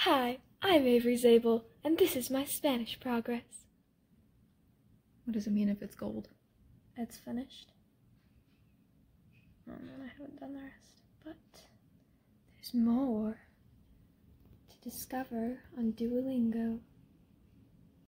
Hi, I'm Avery Spanish, and this is my Spanish progress. What does it mean if it's gold? It's finished. Oh man, I haven't done the rest. But there's more to discover on Duolingo.